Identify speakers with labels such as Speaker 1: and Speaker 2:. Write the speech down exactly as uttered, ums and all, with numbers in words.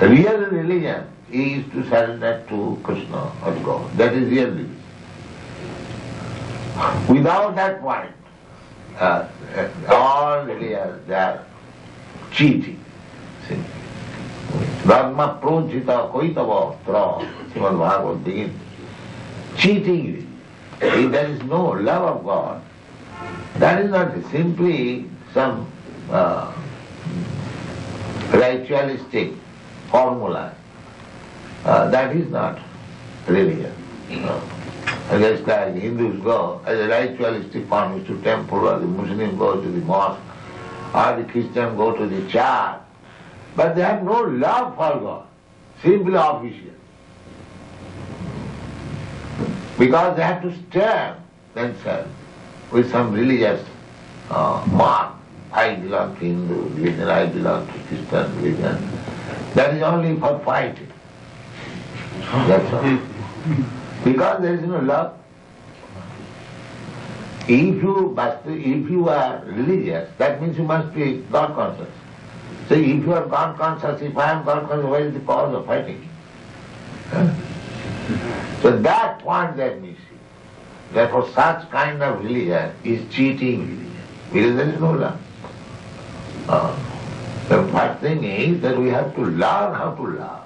Speaker 1: Real religion is to surrender to Krishna or God. That is real religion. Without that point, uh, all religions, they are cheating. See? Dharma pronchita koitava tra, Srimad Bhagavad begins. Cheating. If there is no love of God, that is not simply some uh, ritualistic formula. Uh, that is not religion. Uh, just like Hindus go as a ritualistic form is to temple, or the Muslim go to the mosque, or the Christian go to the church, but they have no love for God, simply official. Because they have to stamp themselves with some religious uh, mark. I belong to Hindu religion, I belong to Christian religion. That is only for fighting. That's all. Because there is no love. If you must, if you are religious, that means you must be God conscious. So if you are God conscious, if I am God conscious, what is the cause of fighting? Huh? So that point they are missing. Therefore such kind of religion is cheating religion, because there is no love. Uh, the first thing is that we have to learn how to love.